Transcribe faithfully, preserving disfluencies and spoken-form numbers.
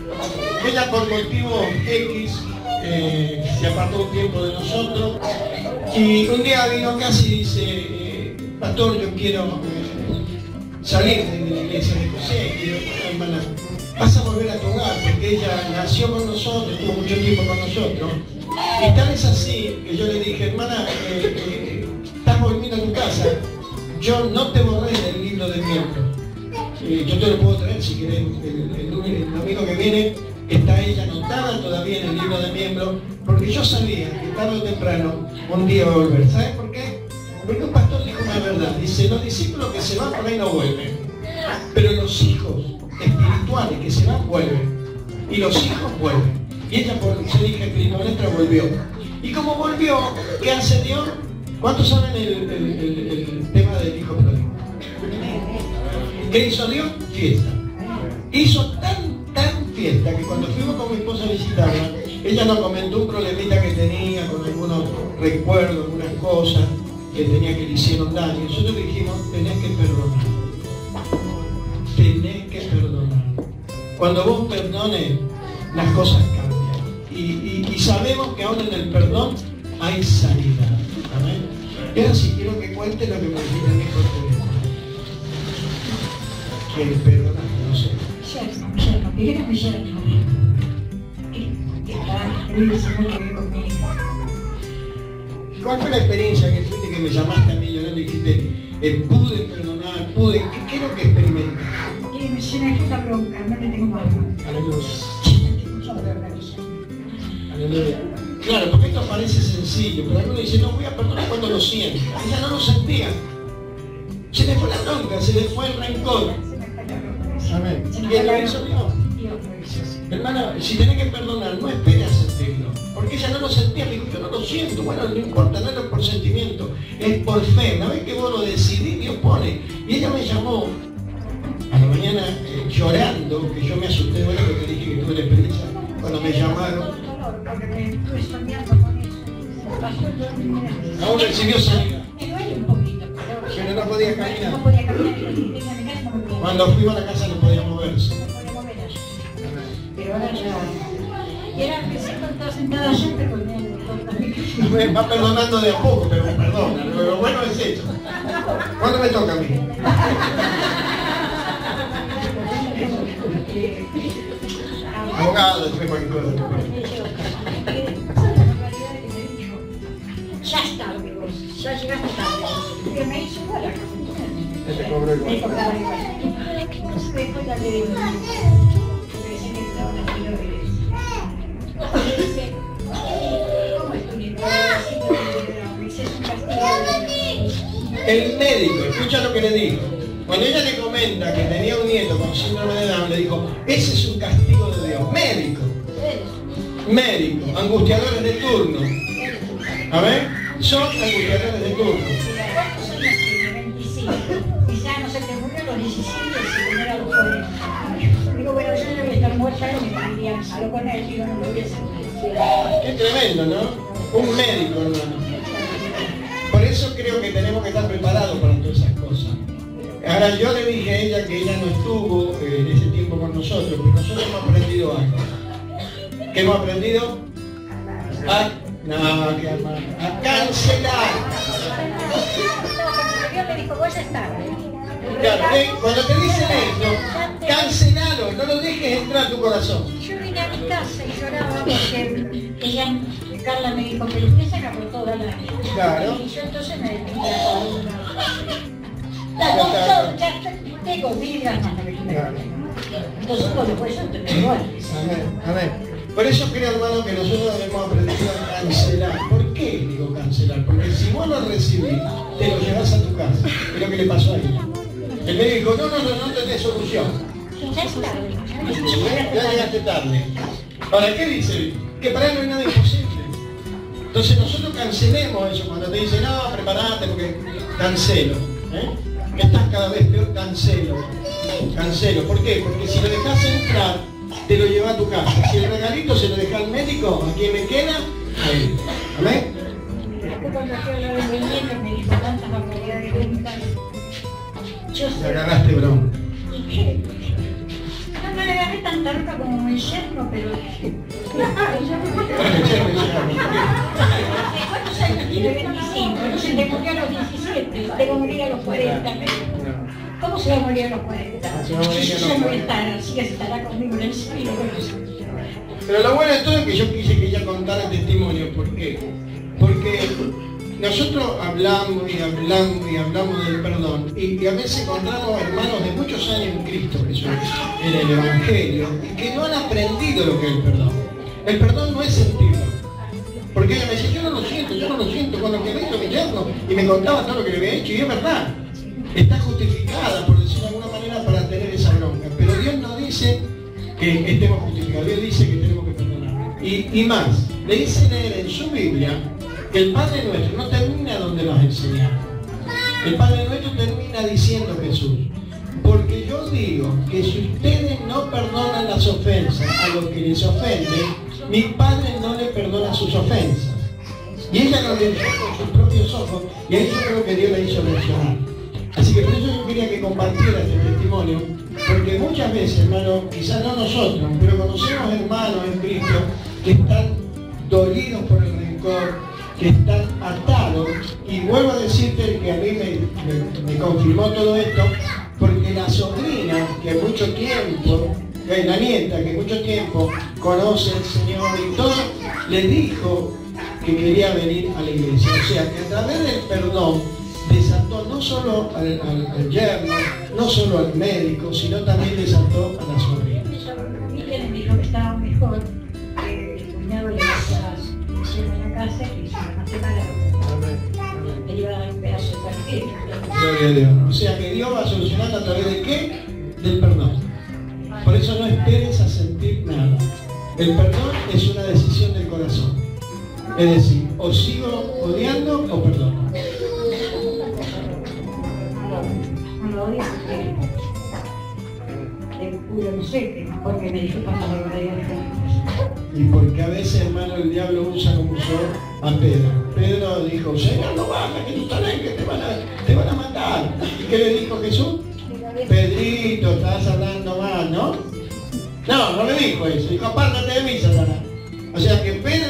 ella por motivo X eh, se apartó un tiempo de nosotros y un día vino casi y dice, eh, pastor, yo quiero eh, salir de la iglesia. Me dijo, sí, quiero, hermana, vas a volver a tu hogar, porque ella nació con nosotros, estuvo mucho tiempo con nosotros. Y tal es así que yo le dije, hermana, eh, eh, estás volviendo a tu casa, yo no te borré del libro de miembros. Eh, yo te lo puedo traer si querés, el, el, el, el domingo que viene está ella anotada todavía en el libro de miembros, porque yo sabía que tarde o temprano un día va a volver. ¿Sabes por qué? Porque un pastor dijo una verdad, dice, los discípulos que se van por ahí no vuelven, pero los hijos espirituales que se van vuelven, y los hijos vuelven. Y ella por ser hija espiritualestra volvió. Y como volvió, ¿qué hace Dios? ¿Cuántos saben el, el, el, el tema del hijo pródigo? ¿Qué hizo Dios? Fiesta. Hizo tan, tan fiesta que cuando fuimos con mi esposa a visitarla, ella nos comentó un problemita que tenía con algunos recuerdos, algunas cosas que tenía que le hicieron daño. Nosotros le dijimos, tenés que perdonar. Tenés que perdonar. Cuando vos perdones, las cosas cambian. Y, y, y sabemos que aún en el perdón hay salida. Amén. Y ahora sí quiero que cuente lo que me dijiste mi hijo. Que el perdonar, no sé. Yerno, yerno, primero mi yerno. Que está, él dice muy que ve con mi hija. ¿Cuál fue la experiencia que tuviste que me llamaste a mí llorando y dijiste, eh, pude perdonar, pude, ¿qué, qué es lo que experimenté? Y me se me quita bronca, no le tengo más. Aleluya. Mucho de organización. Aleluya. Claro, porque esto parece sencillo, pero alguno dice, no voy a perdonar cuando lo siento. Ella no lo sentía. Se le fue la bronca, se le fue el rencor. Amén. ¿Y él lo hizo Dios? Dios lo hizo. Hermana, si tenés que perdonar, no esperes a sentirlo. Porque ella no lo sentía, me dijo, yo no lo siento. Bueno, no importa, no es por sentimiento, es por fe. Una vez que vos lo decidís, Dios pone. Y ella me llamó a la mañana eh, llorando, que yo me asusté, bueno, que te dije que tuve la experiencia cuando me llamaron. Porque me estuve soñando con eso. Pasó el dormir. Aún recibió sanidad. Me duele un poquito, pero... Pero no podía caminar. No podía caminar, y venía a mi casa no me podía. Cuando fuimos a la casa no podía moverse. No podía mover allá. Pero ahora ya... Y era que se estaba sentada allá, pero me Va perdonando de a poco, pero me perdona. Lo bueno es esto. ¿Cuándo me toca a mí? Abogado, después cualquier cosa. Ya está, amigos, ya llegaste tarde. Que me hizo igual a Te cobró igual. me cobraba igual. Entonces después la de... Porque decía que estaba en la quilometres. Y dice, ¿cómo es tu nieto? Me dice, es un castigo. El médico, escucha lo que le dijo. Cuando ella le comenta que tenía un nieto con síndrome de Down, le dijo, ese es un castigo de Dios. Médico. Médico, angustiadores de turno. A ver, son angustiadores de turno. ¿Cuántos años tiene? veinticinco. Quizá no se te murió a los diecisiete y se muere a los cuarenta. Digo, bueno, yo no voy a estar muerta y me dirían, salgo con él, digo, no lo voy a hacer. Qué tremendo, ¿no? Un médico, hermano. Por eso creo que tenemos que estar preparados para todas esas cosas. Ahora, yo le dije a ella que ella no estuvo eh, en ese tiempo con nosotros, pero nosotros hemos aprendido algo. ¿Qué hemos aprendido? A, no, que amar, a cancelar. Dios me dijo, voy a estar. Claro, ¿eh? Cuando te dicen esto, cancelalo, no lo dejes entrar a tu corazón. Yo vine a mi casa y lloraba porque ella, Carla me dijo, pero usted se acabó toda la vida. Claro. Y yo entonces me despedí. Claro, yo ya tengo vidas más de Claro. entonces, bueno, pues yo te tengo igual. Amén, amén. Por eso creo, hermano, que nosotros debemos aprender a cancelar. ¿Por qué digo cancelar? Porque si vos lo recibís, te lo llevas a tu casa. Es lo que le pasó a ella. El médico dijo, no, no, no, no tenés solución. Ya es tarde. Ya llegaste tarde. Ahora, ¿qué dice? Que para él no hay nada imposible. Entonces nosotros cancelemos eso. Cuando te dicen, no, preparate porque cancelo. ¿Eh? Que estás cada vez peor, cancelo. Cancelo. ¿Por qué? Porque si lo dejas entrar, te lo lleva a tu casa. Si el regalito se lo deja al médico, ¿a quién me queda? Ahí. ¿Amén? Después cuando fui a la de mi nieto me dijo tantas barbaridades de mi casa. Yo Te agarraste bronca. ¿Y qué? No me le agarré es tanta loca como el yerno, pero... ¿Cuántos años tiene? veinticinco, entonces te murió a los diecisiete, te va a morir a los cuarenta. ¿Cómo se va a morir a los cuarenta? Si yo no voy a estar, así que estará conmigo en el cielo. Pero lo bueno de todo es que yo quise que ella contara testimonio. ¿Por qué? Porque nosotros hablamos y hablamos y hablamos del perdón y, y a veces encontramos hermanos de muchos años en Cristo Jesús, en el Evangelio, y que no han aprendido lo que es el perdón. El perdón no es sentirlo. Porque ella me decía, yo no lo siento, yo no lo siento, con lo que me hizo mi yerno, y me contaba todo lo que le había hecho, y es verdad. Está justificada, por decirlo de alguna manera, para tener esa bronca. Pero Dios no dice que estemos justificados, Dios dice que tenemos que perdonar. Y, y más, le dice leer en su Biblia que el Padre Nuestro no termina donde nos enseñamos. El Padre Nuestro termina diciendo Jesús, porque yo digo que si ustedes no perdonan las ofensas a los que les ofenden, mi Padre no le perdona sus ofensas. Y ella lo leyó con sus propios ojos, y ahí yo creo que Dios la hizo mencionar. Así que por eso yo quería que compartiera este testimonio, porque muchas veces, hermano, quizás no nosotros, pero conocemos hermanos en Cristo que están dolidos por el rencor, que están atados, y vuelvo a decirte que a mí me, me, me confirmó todo esto, porque la sobrina, que mucho tiempo, que la nieta, que mucho tiempo conoce al Señor y todo, le dijo que quería venir a la iglesia. O sea, que a través del perdón desató no solo al, al, al yerno, no solo al médico, sino también desató a la sobrina. Mi tía me dijo que estaba mejor, que el cuñado le hacía en la casa y se iban a separar. Le iba a dar un pedazo de pastel. Gloria a Dios. O sea que Dios va a solucionar a través de qué? Del perdón. Por eso no esperes a sentir nada. El perdón es una decisión del corazón. Es decir, o sigo odiando o perdono. No lo odio porque no sé, porque me dijo cuando me lo y porque a veces, hermano, el diablo usa como usó a Pedro. Pedro dijo, Señor, no baja, que tú estás ahí, que te van a, te van a matar. ¿Y qué le dijo Jesús? Pedrito, estás hablando mal, ¿no? No, no le dijo eso. Dijo, apártate de mí, Satanás. O sea que Pedro